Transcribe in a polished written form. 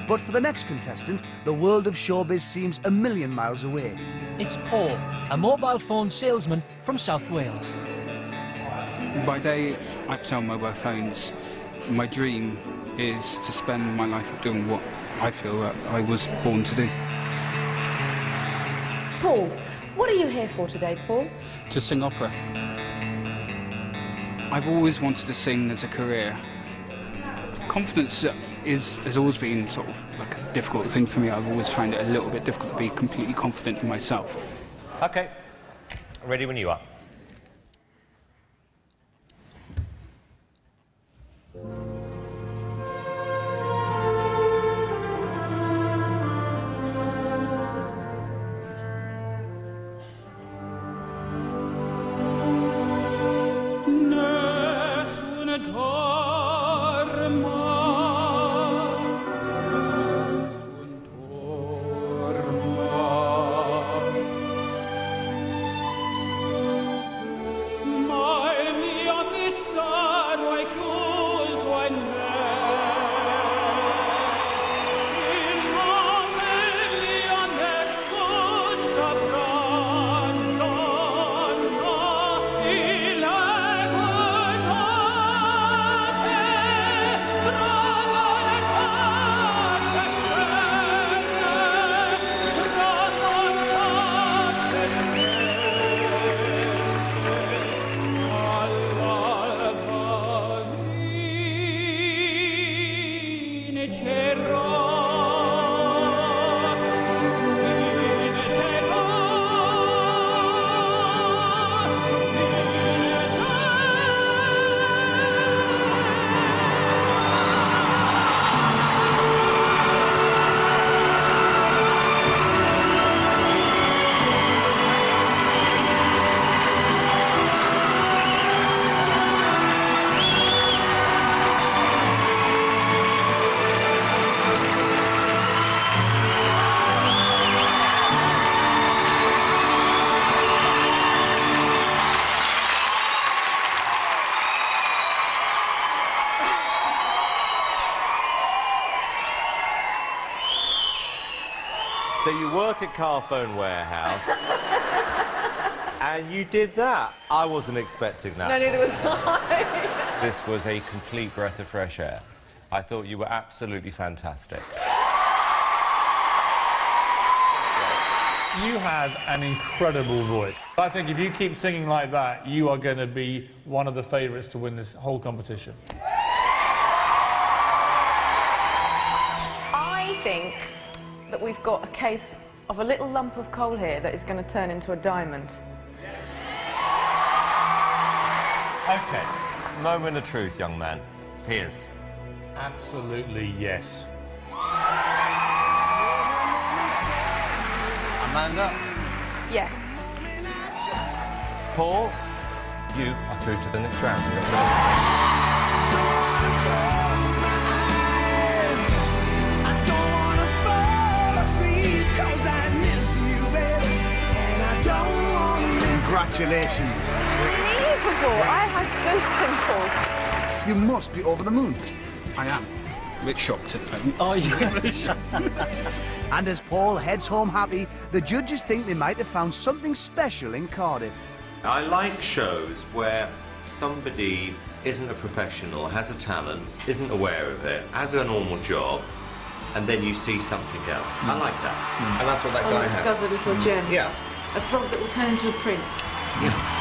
But for the next contestant, the world of showbiz seems a million miles away. It's Paul, a mobile phone salesman from South Wales. By day, I sell mobile phones. My dream is to spend my life doing what I feel that I was born to do. Paul, what are you here for today, Paul? To sing opera. I've always wanted to sing as a career. Confidence has always been sort of like a difficult thing for me. I've always found it a little bit difficult to be completely confident in myself. OK. Ready when you are. So you work at Car Phone Warehouse, and you did that. I wasn't expecting that. No, neither was I. This was a complete breath of fresh air. I thought you were absolutely fantastic. You have an incredible voice. I think if you keep singing like that, you are going to be one of the favourites to win this whole competition. I think that we've got a case of a little lump of coal here that is going to turn into a diamond. OK. Moment of truth, young man. Here's. Absolutely, yes. Amanda? Yes. Paul? You are through to the next round. Congratulations. Unbelievable. I had goose pimples. You must be over the moon. I am. A bit shocked at the moment. Oh, yeah. And as Paul heads home happy, the judges think they might have found something special in Cardiff. I like shows where somebody isn't a professional, has a talent, isn't aware of it, has a normal job, and then you see something else. I like that. And that's what that guy had. Undiscovered little gem. Yeah. A frog that will turn into a prince. Yeah.